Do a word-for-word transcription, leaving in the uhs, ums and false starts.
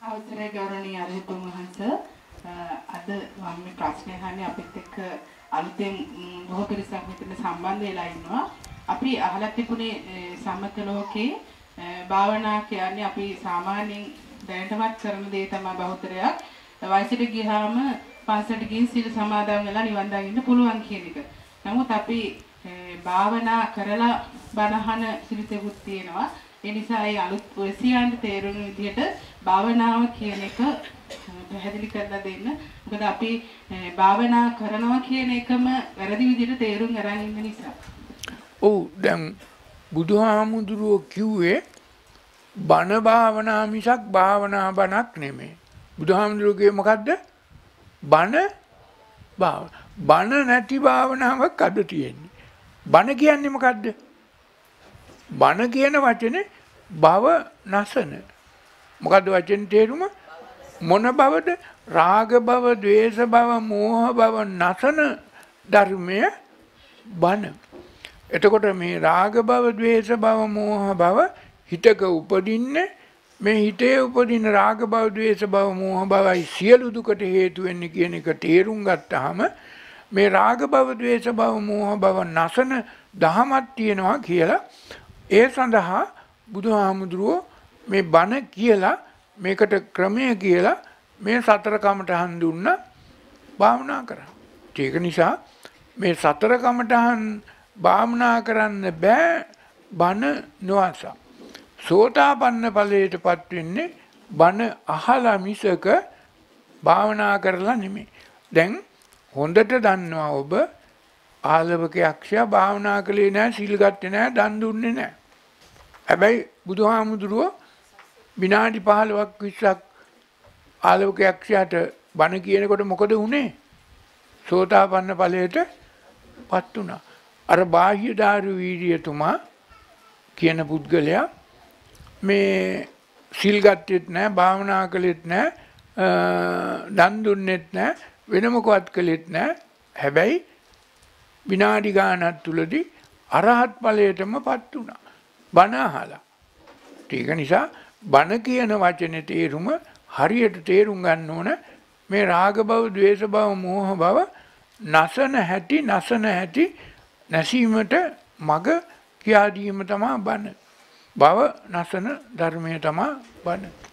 අවසරයි ගෞරවනීය අරහිතුන් වහන්සේ අද මම මේ ප්‍රශ්නේ අහන්නේ අපිත් එක්ක අලුතෙන් බොහෝ පිරිසක් මෙතන සම්බන්ධ වෙලා ඉන්නවා. අපි අහලා තිබුණේ සම්මත ලෝකේ භාවනා කියන්නේ අපි සාමාන්‍යයෙන් දැනටමත් කරන දේ තමයි බහුතරයක්. වයසට ගියාම පන්සලට ගිහින් සීල සමාදන් වෙලා නිවන් දකින්න පුළුවන් කියන එක. නමුත් අපි භාවනා කරලා බණහන සිරිතෙකුත් තියෙනවා. ඒ නිසා ඒ අලුත් ඔසියන්ට තේරුම් විදිහට භාවනාව කියන එක පැහැදිලි කරලා දෙන්න. මොකද අපි භාවනා කරනවා කියන එකම වැරදි විදිහට තේරුම් අරන් ඉන්න නිසා. ඔව් දැන් බුදුහාමුදුරුවෝ කිව්වේ බණ භාවනා මිසක් භාවනා බණක් නෙමෙයි. බුදුහාමුදුරුවෝ කිව්වේ මොකද්ද? බණ භාව. බණ නැති භාවනාවක් අද තියෙන්නේ. බණ කියන්නේ මොකද්ද? බණ කියන වචනේ භව නසන. මොකද්ද වචෙන් තේරුම? මොන භවද? රාග භව, ද්වේෂ භව, මෝහ භව නසන ධර්මය බණ. එතකොට මේ රාග භව, ද්වේෂ භව, මෝහ භව හිතක උපදින්නේ මේ හිතේ උපදින රාග භව, ද්වේෂ භව, මෝහ භවයි සියලු දුකට හේතු වෙන්නේ කියන එක තේරුම් ගත්තාම මේ රාග භව, ද්වේෂ භව, මෝහ භව නසන දහමක් තියෙනවා කියලා ඒ සඳහා බුදුහාමුදුරුවෝ මේ බණ කියලා මේකට ක්‍රමය කියලා මේ සතර කමඨහන් දුන්නා භාවනා කරා. ඒක නිසා මේ සතර කමඨහන් භාවනා කරන්න බෑ බණ නොඅස. සෝතාපන්න ඵලයටපත් වෙන්නේ බණ අහලා මිසක භාවනා කරලා නෙමෙයි. දැන් හොඳට දන්නවා ඔබ ආලවක යක්ෂයා භාවනා කළේ නැහැ, සීල් ගත්තේ නැහැ, දන් දුන්නේ නැහැ. හැබැයි බුදුහාමුදුරුවෝ විනාඩි පහළොවක් විස්සක් ආලවක යක්ෂයාට බණ කියනකොට මොකද වුනේ? සෝතාපන්න ඵලයට පත් වුණා. අර බාහ්‍ය දාරු වීර්යතුමා කියන පුද්ගලයා මේ සීල් ගත්තෙත් නැහැ, භාවනා කළෙත් නැහැ, දන් දුන්නෙත් නැහැ, වෙන මොකවත් කළෙත් නැහැ. හැබැයි විනාඩි ගානක් තුලදී අරහත් ඵලයටම පත් වුණා. බණ අහලා. ඒක නිසා බණ කියන වචනේ තේරුම හරියට තේරුම් ගන්න ඕන. මේ රාග භව, ද්වේෂ භව, මෝහ භව නසන හැටි, නසන හැටි නැසීමට මග කියා දීම තමයි බණ. භව නසන ධර්මය තමයි බණ.